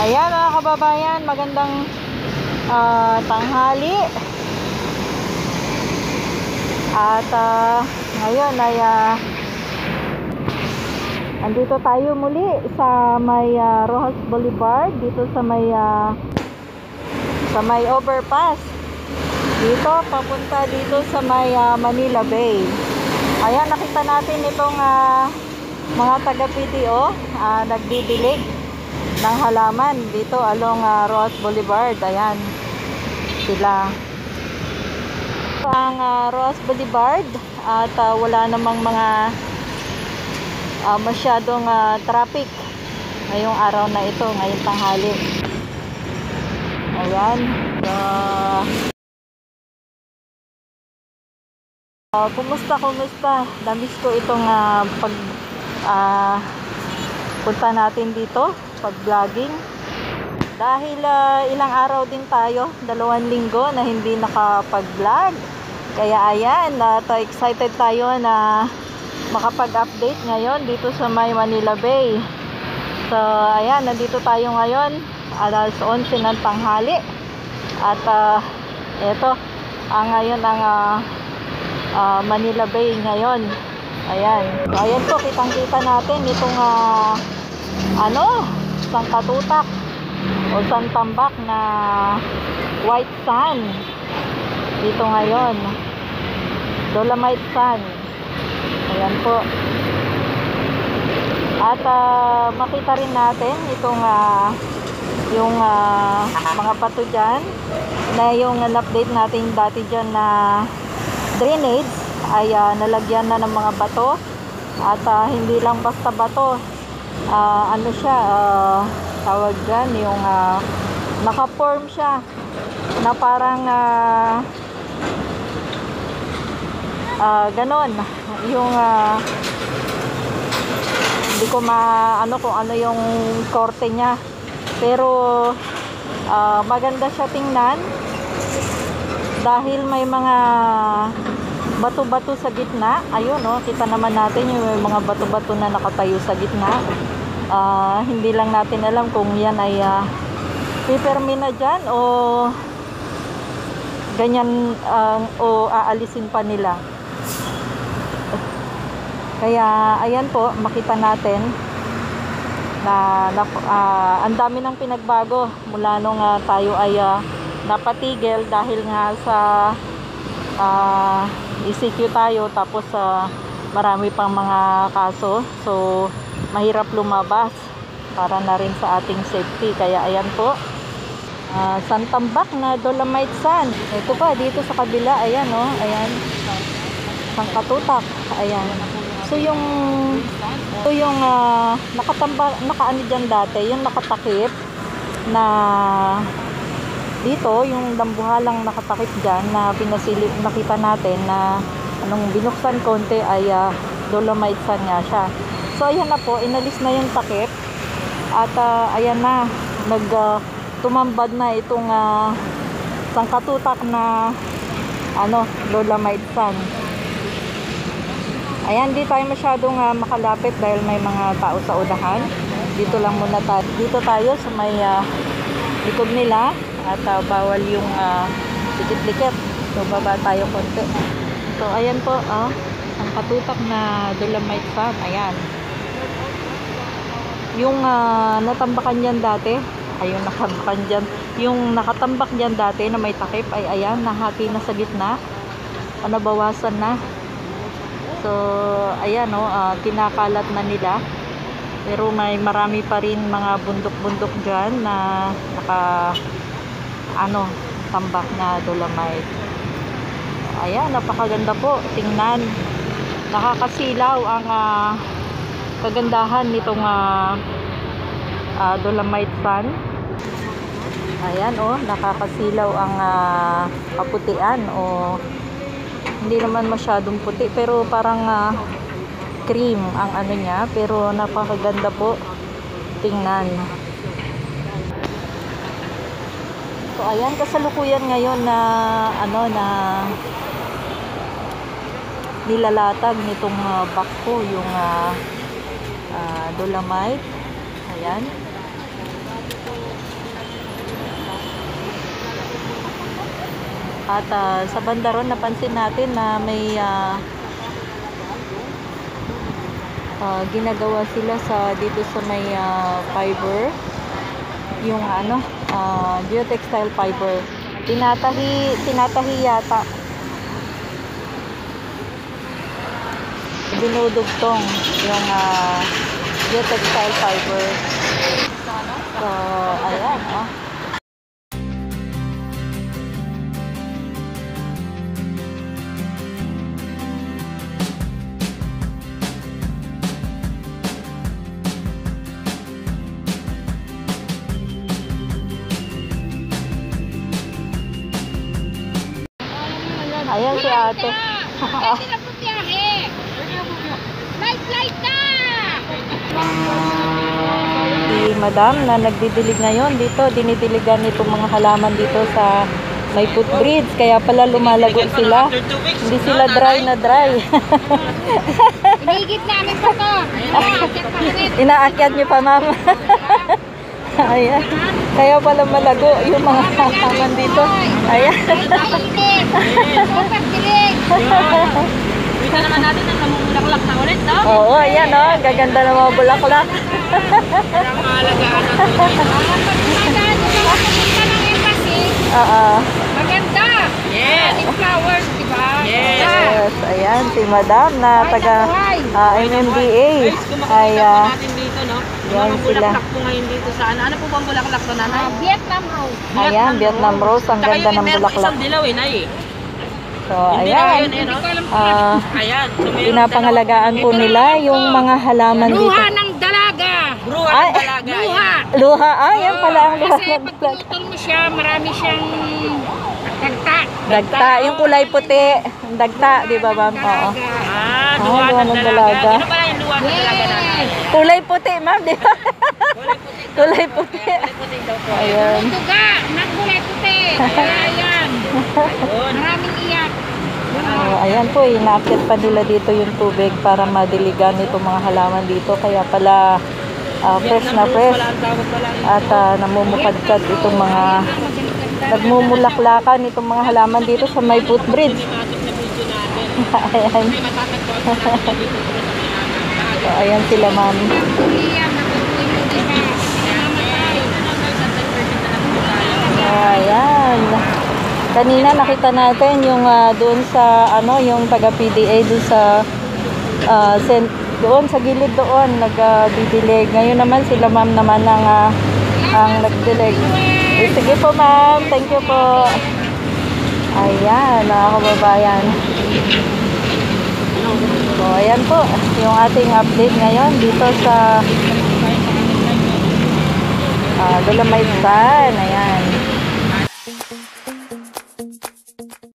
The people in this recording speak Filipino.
Ayan mga kababayan, magandang tanghali. At ngayon ay andito tayo muli sa may Rojas Boulevard, dito sa may overpass. Dito papunta dito sa may Manila Bay. Ayan, nakita natin itong mga taga-PDO nagdidilig ng halaman dito along Rojas Boulevard. Ayan sila. Ang Rojas Boulevard at wala namang mga masyadong traffic ngayong araw na ito, ngayong tanghali. Ayan. Kumusta? Namiss ko itong punta natin dito, pag-vlogging. Dahil ilang araw din tayo, 2 linggo na hindi nakapag-vlog. Kaya ayan, excited tayo na makapag-update ngayon dito sa may Manila Bay. So ayan, nandito tayo ngayon, alas 11 ng tanghali. At ito, ngayon ang Manila Bay ngayon. Ayan. So, ayan po, kitang-kita natin itong sangkatutak o santambak na white sand dito ngayon. Dolomite sand. Ayan po. At makita rin natin itong yung mga bato dyan na yung update natin dati dyan na drainage ay nalagyan na ng mga bato. At hindi lang basta bato, ano siya, tawag dyan, yung naka-form siya na parang ganon yung hindi ko maano kung ano yung korte niya, pero maganda siya tingnan dahil may mga bato-bato sa gitna. Ayun, kita naman natin yung mga bato-bato na nakatayo sa gitna. Hindi lang natin alam kung yan ay pipermi na dyan o ganyan, o aalisin pa nila. Kaya ayan po, makita natin na ang dami ng pinagbago mula nung tayo ay napatigil dahil nga sa ECQ tayo, tapos marami pang mga kaso, so mahirap lumabas para na rin sa ating safety. Kaya ayan po, santambak na dolomite sand. Ito pa dito sa kabila, ayan ayan, sangkatutak. Ayan, so yung nakatambak, nakaano dyan dati, yung nakatakip na dito, yung dambuhalang nakatakip dyan na pinasilip, nakita natin na anong binuksan konti ay dolomite sand nga siya. So ayan na po, inalis na yung takip at ayan na, tumambad na itong sangkatutak na dolomite sand. Ayan, di tayo masyadong makalapit dahil may mga tao sa unahan. Dito lang muna tayo. Dito tayo sa may likod nila. At bawal yung dikit-dikit. So baba tayo konti. So ayan po, ang katutak na dolomite sand. Ayan. Yung natambakan dyan dati, ayun, nakatambakan dyan. Yung nakatambak dyan dati na may takip ay ayan, nahati na sa gitna. Nabawasan na. So ayan, kinakalat na nila. Pero may marami pa rin mga bundok-bundok dyan na tambak na dolomite. Ayan, napakaganda po tingnan. Nakakasilaw ang kagandahan nitong dolomite sand. Ayan, nakakasilaw ang kaputian, hindi naman masyadong puti, pero parang cream ang ano niya, pero napakaganda po tingnan. So ayan, kasalukuyan ngayon na nilalatag nitong bakko yung dolomite. Ayan. At sa banda ron napansin natin na may ginagawa sila sa dito sa may fiber, yung geotextile fiber. Tinatahi yata. Dinudugtong yung geotextile fiber. So, ayan, oh. Ayan si ate. Light na! Si madam na nagdidilig ngayon dito, dinidiligan itong mga halaman dito sa may footbridge, kaya pala lumalago sila. Hindi sila dry na dry. Inigit namin pa to. Inaakyat niyo pa, ma'am. Ayan. Kaya pala malago yung mga halaman dito. Ayan. Mainit. Super dilig. Kita naman natin ang namumulaklak na ulit, no? Oo, ayan, oh. Gaganda ng mga bulaklak. Parang maalagaan Oo. maganda. Yes. Flowers, di ba? Yes. Ayan, si madam na taga MMDA. Ay, natin dito, no? yan Mga sila. bulaklak po ngayon dito sa ano po bang bulaklak to, nanay? Vietnam Rose. Ayan, Vietnam Rose. Ang ganda ng Meron bulaklak. isang dilaw, nay. So, Hindi na ayan. yun, no? Ayan. So, meron Pinapangalagaan po nila yung mga halaman dito. Luha ng dalaga. Bruha Ay, ng dalaga. Luha. Luha. Ay, yan pala ang luha Kasi ng pag dalaga. pinutol mo siya, marami siyang dagta. Dagta. Yung kulay puti. Dagta, di ba, ma'am? Oo. Ah, luha luha ng ng dalaga. dalaga. Ano pala yung luha ng dalaga, nanay? Kulay puti, ma'am, di ba? Kulay puti. Puti daw po. Ayan. Tuga ng kulay puti. Kaya yan. Yun. Maraming iyak. So, ayan po, inaakyat pa nila dito yung tubig para madiligan itong mga halaman dito. Kaya pala fresh na fresh. Wala ang tawag pala. At namumukadkad itong mga nagmumulaklakan itong mga halaman dito sa may footbridge. Ayan. So, ayan sila, ma'am. Iyak. Nakukuha yung iba. Ayan. Kanina nakita natin yung doon sa yung taga PDA doon sa doon sa gilid doon nagdidilig. Ngayon naman sila ma'am naman ang nagdilig. Sige po ma'am, thank you po. Ayan, mga kababayan. So ayan po yung ating update ngayon dito sa Dolomite Sun. Ayan.